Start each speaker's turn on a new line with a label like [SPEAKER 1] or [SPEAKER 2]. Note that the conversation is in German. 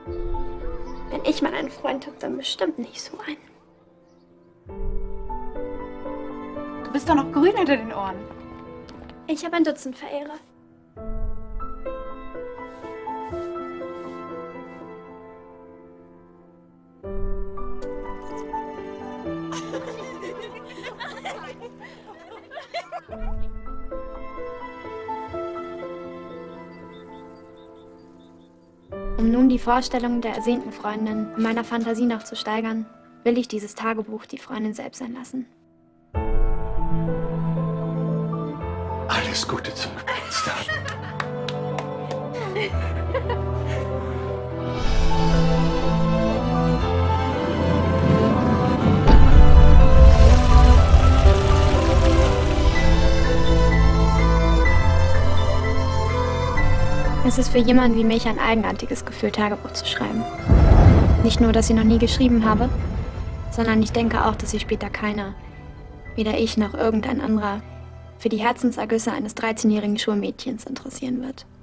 [SPEAKER 1] Wenn ich mal einen Freund habe, dann bestimmt nicht so einen.
[SPEAKER 2] Du bist doch noch grün hinter den Ohren.
[SPEAKER 1] Ich habe ein Dutzend Verehrer. Um nun die Vorstellung der ersehnten Freundin in meiner Fantasie noch zu steigern, will ich dieses Tagebuch die Freundin selbst sein lassen.
[SPEAKER 3] Alles Gute zum Geburtstag.
[SPEAKER 1] Es ist für jemanden wie mich ein eigenartiges Gefühl, Tagebuch zu schreiben. Nicht nur, dass ich noch nie geschrieben habe, sondern ich denke auch, dass sich später keiner, weder ich noch irgendein anderer, für die Herzensergüsse eines 13-jährigen Schulmädchens interessieren wird.